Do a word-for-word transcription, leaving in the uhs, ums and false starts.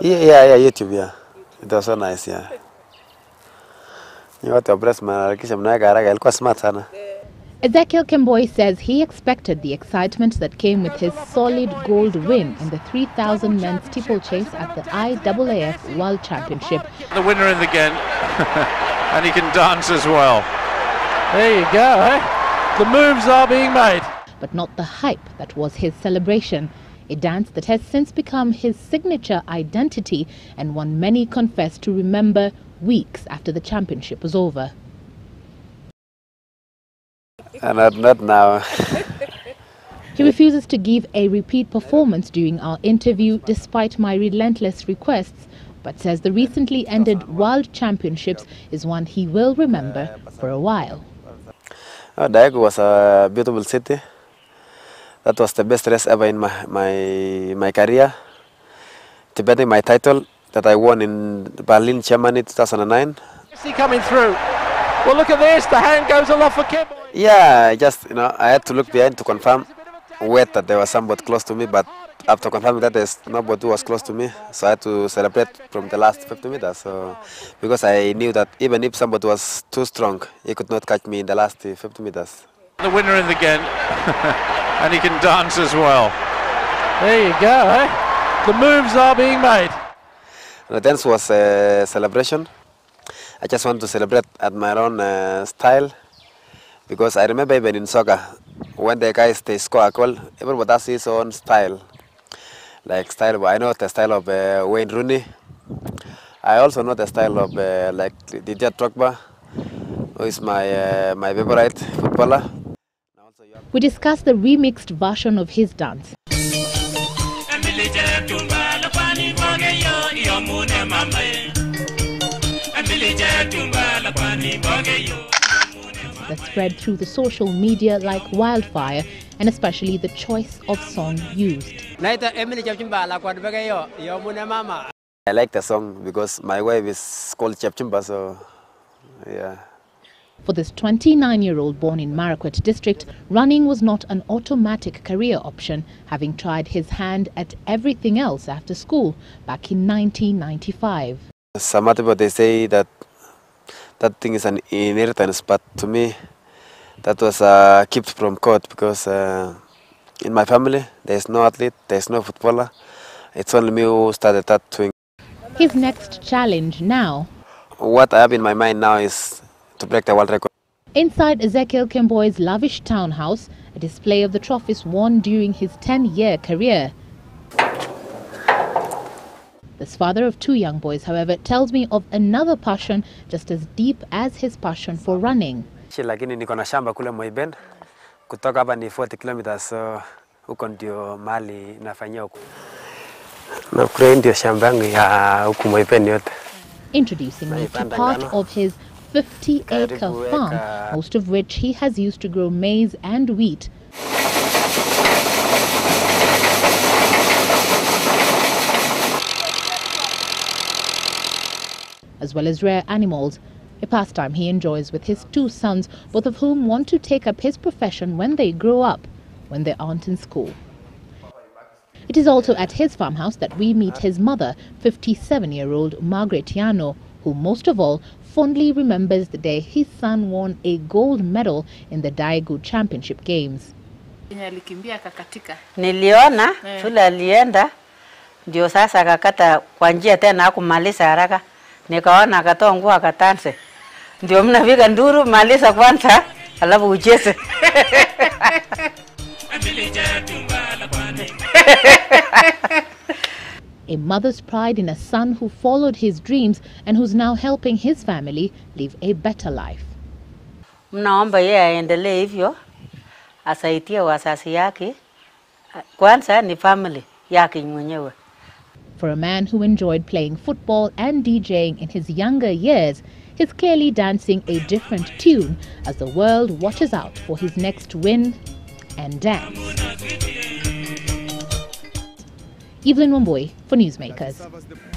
Yeah, yeah, yeah, YouTube, yeah. It was so nice, yeah. You want to press my smart sana. Ezekiel Kemboi says he expected the excitement that came with his solid gold win in the three thousand men steeplechase at the I A A F World Championship. The winner in the again, and he can dance as well. There you go, eh? The moves are being made. But not the hype that was his celebration. A dance that has since become his signature identity and one many confess to remember weeks after the championship was over. Uh, not, not now. He refuses to give a repeat performance during our interview despite my relentless requests, but says the recently ended World Championships is one he will remember for a while. Oh, Daegu was a beautiful city. That was the best race ever in my my, my career. Defending my title that I won in Berlin, Germany, two thousand nine. Is he coming through? Well, look at this. The hand goes aloft for Kemboi. Yeah, I just, you know, I had to look behind to confirm wait that there was somebody close to me, but after confirming that there's nobody who was close to me, so I had to celebrate from the last fifty meters. So, because I knew that even if somebody was too strong, he could not catch me in the last fifty meters. The winner in the again, and he can dance as well. There you go, eh? The moves are being made. The dance was a celebration. I just want to celebrate at my own uh, style, because I remember even in soccer, when the guys they score a goal, everybody has his own style. Like style, I know the style of uh, Wayne Rooney. I also know the style of uh, like Didier Drogba, who is my uh, my favorite footballer. We discussed the remixed version of his dance. That spread through the social media like wildfire, and especially the choice of song used. I like the song because my wife is called Chepchumba, so yeah. For this twenty-nine-year-old born in Marakwet district, running was not an automatic career option, having tried his hand at everything else after school back in nineteen ninety-five. Some people they say that that thing is an inheritance, but to me, that was a gift from God, because uh, in my family there is no athlete, there is no footballer. It's only me who started that doing. His next challenge now. What I have in my mind now is to break the world record. Inside Ezekiel Kemboi's lavish townhouse, a display of the trophies won during his ten-year career. This father of two young boys, however, tells me of another passion just as deep as his passion for running. Lakini niko na shamba kule Moiben, kutoka hapa ni forty kilometers, so huko ndio mali nafanyia huko. Na kule ndio shamba yangu ya huko Moiben yote. Introducing me to part of his fifty acre farm, most of which he has used to grow maize and wheat. As well as rare animals, a pastime he enjoys with his two sons, both of whom want to take up his profession when they grow up, when they aren't in school. It is also at his farmhouse that we meet his mother, fifty-seven-year-old Margaret Yano, who most of all fondly remembers the day his son won a gold medal in the Daegu Championship Games. Niliona shule alienda ndio sasa akakata kwa njia tena hakumaliza haraka, nikaona akatoa nguo akatanse, ndio mnafika nduru maliza kwanza alafu ucheze. A mother's pride in a son who followed his dreams and who's now helping his family live a better life. Mnaomba yeye aendelee hivyo, asaitie wazazi yake, kwanza ni family yake mwenyewe. For a man who enjoyed playing football and DJing in his younger years, he's clearly dancing a different tune as the world watches out for his next win and dance. Evelyn Wambui for Newsmakers.